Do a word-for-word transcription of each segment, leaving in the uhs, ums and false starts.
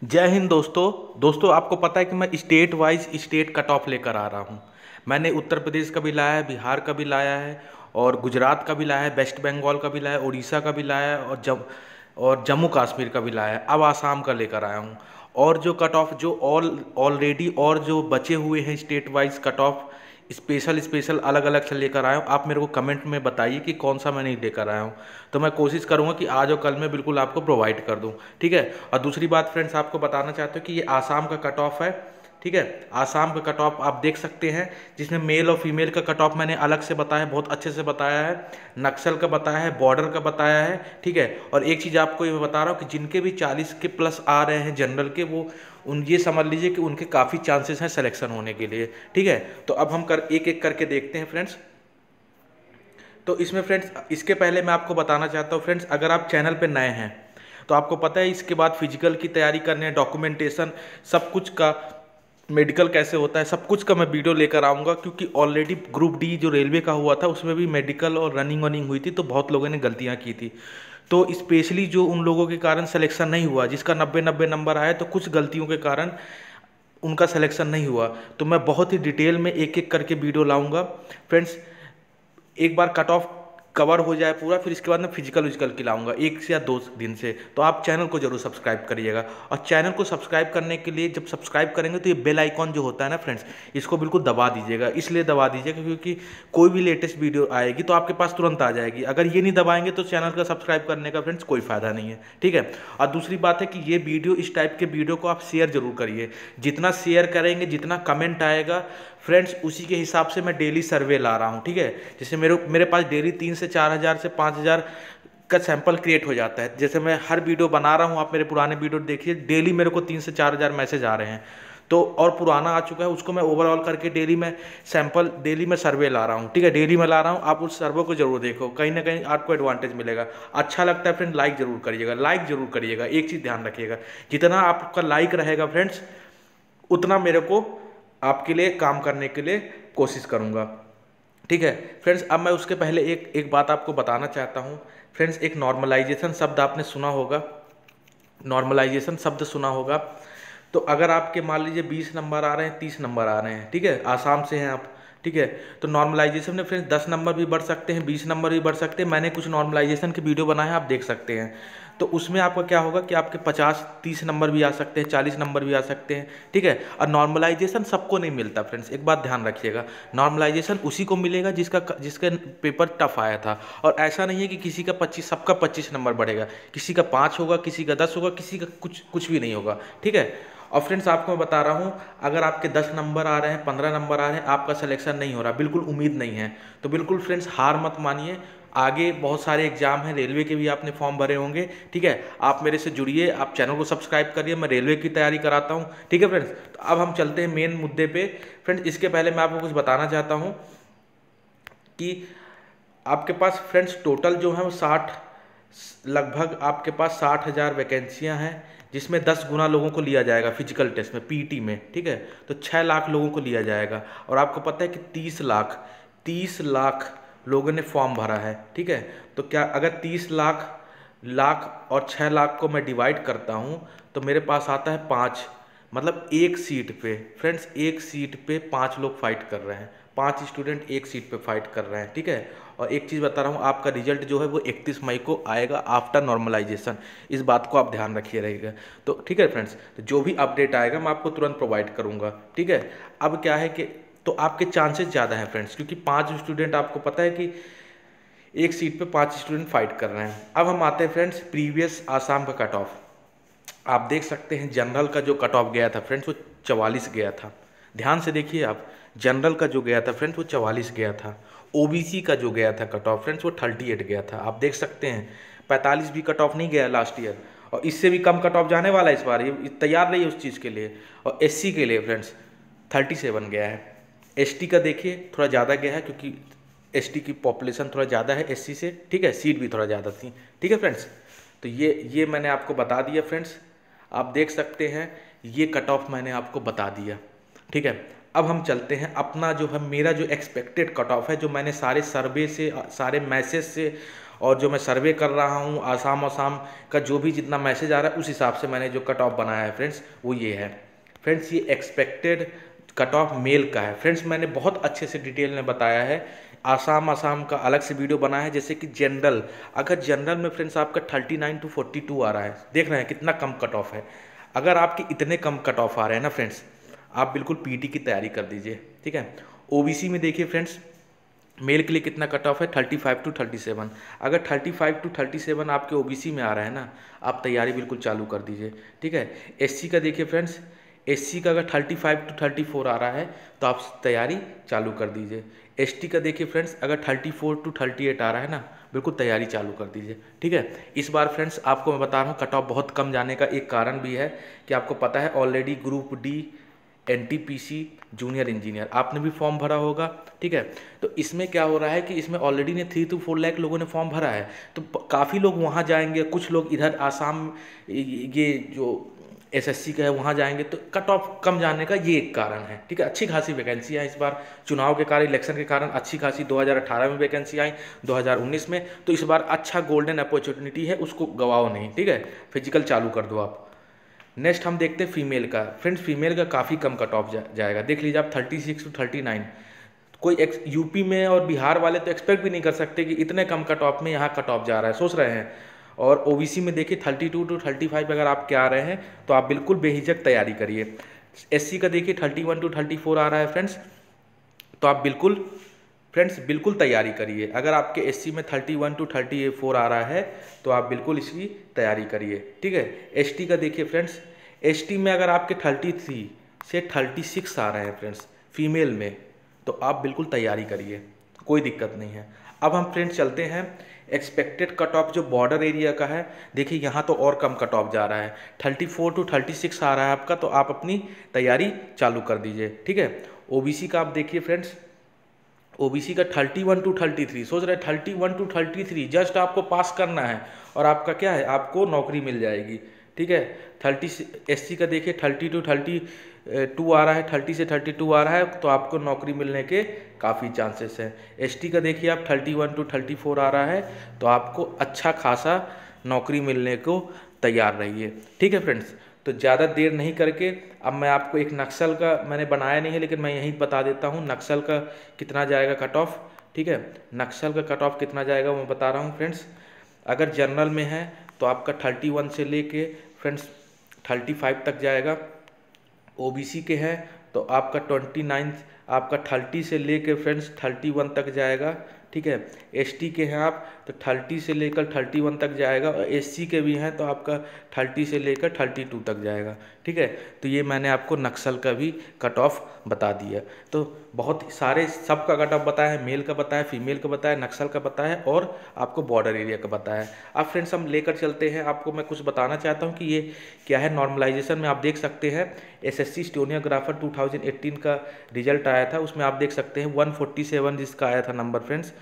जय हिंद दोस्तों दोस्तों आपको पता है कि मैं state wise state cut off लेकर आ रहा हूँ। मैंने उत्तर प्रदेश का भी लाया है, बिहार का भी लाया है और गुजरात का भी लाया है, वेस्ट बंगाल का भी लाया है, उड़ीसा का भी लाया है और जब और जम्मू कश्मीर का भी लाया है। अब आसाम का लेकर आया हूँ। और जो कट ऑफ जो ऑल ऑलरेडी और जो बचे हुए हैं state wise cut off special special अलग अलग से लेकर आया हूँ। आप मेरे को कमेंट में बताइए कि कौन सा मैं नहीं लेकर आया हूँ, तो मैं कोशिश करूँगा कि आज और कल में बिल्कुल आपको प्रोवाइड कर दूँ। ठीक है। और दूसरी बात फ्रेंड्स, आपको बताना चाहते हो कि ये आसाम का कट ऑफ है। ठीक है, आसाम का कट ऑफ आप देख सकते हैं, जिसमें मेल और फीमेल का कट ऑफ मैंने अलग से बताया, बहुत अच्छे से बताया है। नक्सल का बताया है, बॉर्डर का बताया है। ठीक है। और एक चीज़ आपको ये बता रहा हूँ कि जिनके भी चालीस के प्लस आ रहे हैं जनरल के, वो उन ये समझ लीजिए कि उनके काफ़ी चांसेस हैं सिलेक्शन होने के लिए। ठीक है। तो अब हम कर एक एक करके देखते हैं फ्रेंड्स। तो इसमें फ्रेंड्स, इसके पहले मैं आपको बताना चाहता हूँ फ्रेंड्स, अगर आप चैनल पे नए हैं तो आपको पता है इसके बाद फिजिकल की तैयारी करने, डॉक्यूमेंटेशन, सब कुछ का, मेडिकल कैसे होता है, सब कुछ का मैं वीडियो लेकर आऊँगा। क्योंकि ऑलरेडी ग्रुप डी जो रेलवे का हुआ था उसमें भी मेडिकल और रनिंग वनिंग हुई थी, तो बहुत लोगों ने गलतियाँ की थी। तो स्पेशली जो उन लोगों के कारण सिलेक्शन नहीं हुआ, जिसका नब्बे नब्बे नंबर आया, तो कुछ गलतियों के कारण उनका सिलेक्शन नहीं हुआ। तो मैं बहुत ही डिटेल में एक एक करके वीडियो लाऊंगा फ्रेंड्स। एक बार कट ऑफ कवर हो जाए पूरा, फिर इसके बाद मैं फिजिकल विजिकल की लाऊंगा एक से या दो दिन से। तो आप चैनल को जरूर सब्सक्राइब करिएगा। और चैनल को सब्सक्राइब करने के लिए जब सब्सक्राइब करेंगे तो ये बेल आइकॉन जो होता है ना फ्रेंड्स, इसको बिल्कुल दबा दीजिएगा। इसलिए दबा दीजिएगा क्योंकि कोई भी लेटेस्ट वीडियो आएगी तो आपके पास तुरंत आ जाएगी। अगर ये नहीं दबाएंगे तो चैनल का सब्सक्राइब करने का फ्रेंड्स कोई फायदा नहीं है। ठीक है। और दूसरी बात है कि ये वीडियो, इस टाइप के वीडियो को आप शेयर जरूर करिए। जितना शेयर करेंगे, जितना कमेंट आएगा फ्रेंड्स, उसी के हिसाब से मैं डेली सर्वे ला रहा हूँ। ठीक है। जैसे मेरे मेरे पास डेली तीन से चार हज़ार से पाँच हज़ार का सैंपल क्रिएट हो जाता है। जैसे मैं हर वीडियो बना रहा हूँ, आप मेरे पुराने वीडियो देखिए, डेली मेरे को तीन से चार हज़ार मैसेज आ रहे हैं। तो और पुराना आ चुका है, उसको मैं ओवरऑल करके डेली में सैंपल, डेली में सर्वे ला रहा हूँ। ठीक है, डेली में ला रहा हूँ। आप उस सर्वे को जरूर देखो, कहीं ना कहीं आपको एडवांटेज मिलेगा। अच्छा लगता है फ्रेंड, लाइक जरूर करिएगा, लाइक जरूर करिएगा। एक चीज़ ध्यान रखिएगा, जितना आपका लाइक रहेगा फ्रेंड्स, उतना मेरे को आपके लिए काम करने के लिए कोशिश करूँगा। ठीक है फ्रेंड्स। अब मैं उसके पहले एक एक बात आपको बताना चाहता हूँ फ्रेंड्स। एक नॉर्मलाइजेशन शब्द आपने सुना होगा, नॉर्मलाइजेशन शब्द सुना होगा। तो अगर आपके मान लीजिए बीस नंबर आ रहे हैं, तीस नंबर आ रहे हैं, ठीक है, आसाम से हैं आप, ठीक है, तो नॉर्मलाइजेशन में फ्रेंड्स दस नंबर भी बढ़ सकते हैं, बीस नंबर भी बढ़ सकते हैं। मैंने कुछ नॉर्मलाइजेशन के वीडियो बनाए हैं, आप देख सकते हैं। तो उसमें आपका क्या होगा कि आपके पचास तीस नंबर भी आ सकते हैं, चालीस नंबर भी आ सकते हैं। ठीक है। और नॉर्मलाइजेशन सबको नहीं मिलता फ्रेंड्स, एक बात ध्यान रखिएगा। नॉर्मलाइजेशन उसी को मिलेगा जिसका जिसका पेपर टफ आया था। और ऐसा नहीं है कि किसी का पच्चीस, सबका पच्चीस नंबर बढ़ेगा, किसी का पाँच होगा, किसी का दस होगा, किसी का कुछ कुछ भी नहीं होगा। ठीक है। और फ्रेंड्स आपको मैं बता रहा हूँ, अगर आपके दस नंबर आ रहे हैं, पंद्रह नंबर आ रहे हैं, आपका सिलेक्शन नहीं हो रहा, बिल्कुल उम्मीद नहीं है, तो बिल्कुल फ्रेंड्स हार मत मानिए। आगे बहुत सारे एग्जाम हैं, रेलवे के भी आपने फॉर्म भरे होंगे। ठीक है। आप मेरे से जुड़िए, आप चैनल को सब्सक्राइब करिए, मैं रेलवे की तैयारी कराता हूँ। ठीक है फ्रेंड्स। तो अब हम चलते हैं मेन मुद्दे पे फ्रेंड्स। इसके पहले मैं आपको कुछ बताना चाहता हूँ कि आपके पास फ्रेंड्स टोटल जो है वो साठ, लगभग आपके पास साठ हज़ार वैकेंसियाँ हैं, जिसमें दस गुना लोगों को लिया जाएगा फिजिकल टेस्ट में, पीटी में। ठीक है। तो छः लाख लोगों को लिया जाएगा। और आपको पता है कि तीस लाख तीस लाख लोगों ने फॉर्म भरा है। ठीक है। तो क्या अगर तीस लाख लाख और छः लाख को मैं डिवाइड करता हूँ तो मेरे पास आता है पाँच, मतलब एक सीट पे फ्रेंड्स, एक सीट पे पाँच लोग फाइट कर रहे हैं, पाँच स्टूडेंट एक सीट पे फाइट कर रहे हैं। ठीक है। और एक चीज़ बता रहा हूँ, आपका रिजल्ट जो है वो इकतीस मई को आएगा आफ्टर नॉर्मलाइजेशन। इस बात को आप ध्यान रखिए रहेगा। तो ठीक है फ्रेंड्स, तो जो भी अपडेट आएगा मैं आपको तुरंत प्रोवाइड करूँगा। ठीक है। अब क्या है कि तो आपके चांसेस ज़्यादा हैं फ्रेंड्स, क्योंकि पाँच स्टूडेंट, आपको पता है कि एक सीट पे पाँच स्टूडेंट फाइट कर रहे हैं। अब हम आते हैं फ्रेंड्स प्रीवियस आसाम का कट ऑफ। आप देख सकते हैं जनरल का जो कट ऑफ गया था फ्रेंड्स वो चवालीस गया था। ध्यान से देखिए आप, जनरल का जो गया था फ्रेंड्स वो चवालीस गया था। ओबीसी का जो गया था कट ऑफ फ्रेंड्स वो अड़तीस गया था। आप देख सकते हैं पैंतालीस भी कट ऑफ नहीं गया लास्ट ईयर, और इससे भी कम कट ऑफ जाने वाला है इस बार, ये तैयार रहिए उस चीज़ के लिए। और एससी के लिए फ्रेंड्स सैंतीस गया है। एसटी का देखिए थोड़ा ज़्यादा गया है, क्योंकि एसटी की पॉपुलेशन थोड़ा ज़्यादा है एससी से। ठीक है। सीट भी थोड़ा ज़्यादा थी। ठीक है फ्रेंड्स। तो ये ये मैंने आपको बता दिया फ्रेंड्स, आप देख सकते हैं ये कट ऑफ मैंने आपको बता दिया। ठीक है। अब हम चलते हैं अपना जो है, मेरा जो एक्सपेक्टेड कट ऑफ है, जो मैंने सारे सर्वे से, सारे मैसेज से और जो मैं सर्वे कर रहा हूँ आसाम आसाम का जो भी जितना मैसेज आ रहा है उस हिसाब से मैंने जो कट ऑफ बनाया है फ्रेंड्स वो ये है। फ्रेंड्स ये एक्सपेक्टेड कट ऑफ मेल का है। फ्रेंड्स मैंने बहुत अच्छे से डिटेल में बताया है, आसाम आसाम का अलग से वीडियो बनाया है। जैसे कि जनरल, अगर जनरल में फ्रेंड्स आपका thirty nine to forty two आ रहा है, देख रहे हैं कितना कम कट ऑफ है। अगर आपके इतने कम कट ऑफ आ रहे हैं ना फ्रेंड्स, आप बिल्कुल पीटी की तैयारी कर दीजिए, ठीक है। ओबीसी में देखिए फ्रेंड्स, मेल के लिए कितना कट ऑफ है, thirty five to thirty seven. अगर thirty five to thirty seven आपके ओबीसी में आ रहा है ना, आप तैयारी बिल्कुल चालू कर दीजिए, ठीक है। एससी का देखिए फ्रेंड्स, एससी का अगर thirty five to thirty four आ रहा है तो आप तैयारी चालू कर दीजिए। एसटी का देखिए फ्रेंड्स, अगर thirty four to thirty eight आ रहा है ना, बिल्कुल तैयारी चालू कर दीजिए, ठीक है। इस बार फ्रेंड्स आपको मैं बता रहा हूँ कट ऑफ बहुत कम जाने का एक कारण भी है कि आपको पता है already group D NTPC junior engineer आपने भी फॉर्म भरा होगा, ठीक है। तो इसमें क्या हो रहा है कि इसमें ऑलरेडी ने थ्री टू फोर लाख लोगों ने फॉर्म भरा है, तो काफ़ी लोग वहाँ जाएंगे, कुछ लोग इधर आसाम ये जो एसएससी का है वहाँ जाएंगे, तो कट ऑफ कम जाने का ये एक कारण है, ठीक है। अच्छी खासी वैकेंसी है इस बार, चुनाव के कारण, इलेक्शन के कारण अच्छी खासी दो हज़ार अठारह में वैकेंसी आई, दो हज़ार उन्नीस में, तो इस बार अच्छा गोल्डन अपॉर्चुनिटी है, उसको गवाओ नहीं, ठीक है। फिजिकल चालू कर दो आप। नेक्स्ट हम देखते हैं फीमेल का। फ्रेंड्स फीमेल का काफ़ी कम कट ऑफ जा, जाएगा, देख लीजिए आप thirty six to thirty nine. कोई एक्स यूपी में और बिहार वाले तो एक्सपेक्ट भी नहीं कर सकते कि इतने कम कट ऑफ में यहाँ कट ऑफ जा रहा है, सोच रहे हैं। और ओबीसी में देखिए thirty two to thirty five अगर आप क्या आ रहे हैं तो आप बिल्कुल बेहिचक तैयारी करिए। एससी का देखिए thirty one to thirty four आ रहा है फ्रेंड्स, तो आप बिल्कुल फ्रेंड्स बिल्कुल तैयारी करिए। अगर आपके एससी में thirty one to thirty four आ रहा है तो आप बिल्कुल इसकी तैयारी करिए, ठीक है। एसटी का देखिए फ्रेंड्स, एसटी में अगर आपके थर्टी थ्री से थर्टी सिक्स आ रहे हैं फ्रेंड्स फीमेल में, तो आप बिल्कुल तैयारी करिए, कोई दिक्कत नहीं है। अब हम फ्रेंड्स चलते हैं एक्सपेक्टेड कट ऑफ जो बॉर्डर एरिया का है। देखिए यहाँ तो और कम कट ऑफ जा रहा है, thirty four to thirty six आ रहा है आपका, तो आप अपनी तैयारी चालू कर दीजिए, ठीक है। ओबीसी का आप देखिए फ्रेंड्स, ओबीसी का thirty one to thirty three, सोच रहे thirty one to thirty three, just आपको पास करना है और आपका क्या है, आपको नौकरी मिल जाएगी, ठीक है। थर्टी एससी का देखिए थर्टी टू थर्टी टू आ रहा है, थर्टी से थर्टी टू आ रहा है, तो आपको नौकरी मिलने के काफ़ी चांसेस हैं। एसटी का देखिए आप thirty one to thirty four आ रहा है, तो आपको अच्छा खासा नौकरी मिलने को तैयार रहिए, ठीक है फ्रेंड्स। तो ज़्यादा देर नहीं करके अब मैं आपको एक नक्सल का, मैंने बनाया नहीं है लेकिन मैं यहीं बता देता हूँ नक्सल का कितना जाएगा कट ऑफ, ठीक है। नक्सल का कट ऑफ कितना जाएगा वो मैं बता रहा हूँ फ्रेंड्स। अगर जनरल में है तो आपका थर्टी वन से लेके फ्रेंड्स थर्टी फाइव तक जाएगा। ओबीसी के हैं तो आपका ट्वेंटी नाइन, आपका थर्टी से लेके फ्रेंड्स थर्टी वन तक जाएगा, ठीक है। एसटी के हैं आप तो थर्टी से लेकर थर्टी वन तक जाएगा, और एससी के भी हैं तो आपका थर्टी से लेकर थर्टी टू तक जाएगा, ठीक है। तो ये मैंने आपको नक्सल का भी कट ऑफ बता दिया। तो बहुत सारे सबका कट ऑफ बताया है, मेल का बताया, फीमेल का बताया, नक्सल का बताया और आपको बॉर्डर एरिया का बताया। अब फ्रेंड्स हम लेकर चलते हैं, आपको मैं कुछ बताना चाहता हूँ कि ये क्या है। नॉर्मलाइजेशन में आप देख सकते हैं SSC stenographer two thousand eighteen का रिजल्ट आया था, उसमें आप देख सकते हैं वन फोर्टी सेवन जिसका आया था नंबर फ्रेंड्स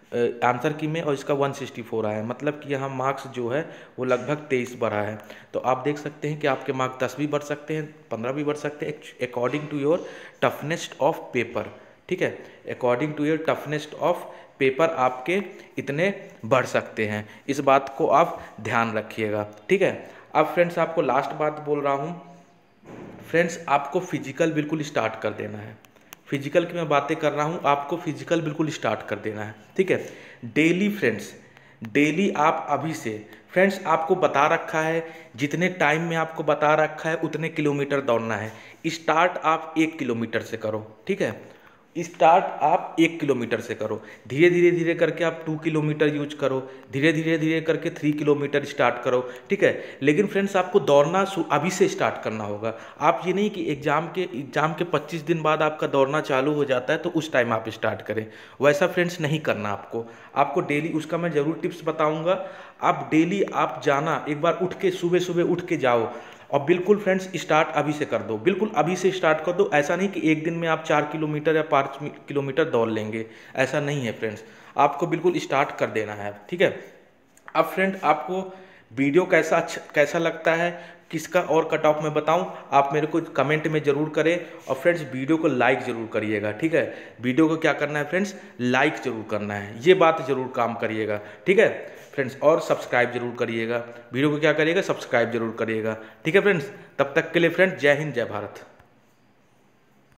आंसर की में, और इसका वन सिक्सटी फोर आया है, मतलब कि यहाँ मार्क्स जो है वो लगभग तेईस बढ़ा है। तो आप देख सकते हैं कि आपके मार्क्स दस भी बढ़ सकते हैं, पंद्रह भी बढ़ सकते हैं, according to your toughness of paper, ठीक है। According to your toughness of paper आपके इतने बढ़ सकते हैं, इस बात को आप ध्यान रखिएगा, ठीक है। अब फ्रेंड्स आपको लास्ट बात बोल रहा हूँ फ्रेंड्स, आपको फिजिकल बिल्कुल स्टार्ट कर देना है। फिजिकल की मैं बातें कर रहा हूँ, आपको फिजिकल बिल्कुल स्टार्ट कर देना है, ठीक है। डेली फ्रेंड्स, डेली आप अभी से फ्रेंड्स आपको बता रखा है, जितने टाइम में आपको बता रखा है उतने किलोमीटर दौड़ना है। स्टार्ट आप एक किलोमीटर से करो, ठीक है। स्टार्ट आप एक किलोमीटर से करो, धीरे धीरे धीरे करके आप टू किलोमीटर यूज करो, धीरे धीरे धीरे करके थ्री किलोमीटर स्टार्ट करो, ठीक है। लेकिन फ्रेंड्स आपको दौड़ना अभी से स्टार्ट करना होगा। आप ये नहीं कि एग्जाम के एग्जाम के पच्चीस दिन बाद आपका दौड़ना चालू हो जाता है तो उस टाइम आप स्टार्ट करें, वैसा फ्रेंड्स नहीं करना आपको। आपको डेली, उसका मैं ज़रूर टिप्स बताऊँगा। आप डेली आप जाना, एक बार उठ के सुबह सुबह उठ के जाओ और बिल्कुल फ्रेंड्स स्टार्ट अभी से कर दो, बिल्कुल अभी से स्टार्ट कर दो। ऐसा नहीं कि एक दिन में आप चार किलोमीटर या पाँच किलोमीटर दौड़ लेंगे, ऐसा नहीं है फ्रेंड्स, आपको बिल्कुल स्टार्ट कर देना है, ठीक है। अब फ्रेंड आपको वीडियो कैसा अच्छा कैसा लगता है किसका और कट ऑफ मैं बताऊं, आप मेरे को कमेंट में जरूर करें। और फ्रेंड्स वीडियो को लाइक जरूर करिएगा, ठीक है। वीडियो को क्या करना है फ्रेंड्स, लाइक जरूर करना है, ये बात जरूर काम करिएगा, ठीक है फ्रेंड्स। और सब्सक्राइब जरूर करिएगा, वीडियो को क्या करिएगा, सब्सक्राइब जरूर करिएगा, ठीक है फ्रेंड्स। तब तक के लिए फ्रेंड्स, जय हिंद जय भारत।